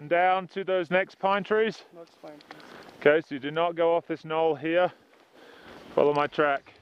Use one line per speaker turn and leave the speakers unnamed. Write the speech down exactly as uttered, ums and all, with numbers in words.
and down to those next pine trees?
Next pine trees.
Okay, so you do not go off this knoll here. Follow my track.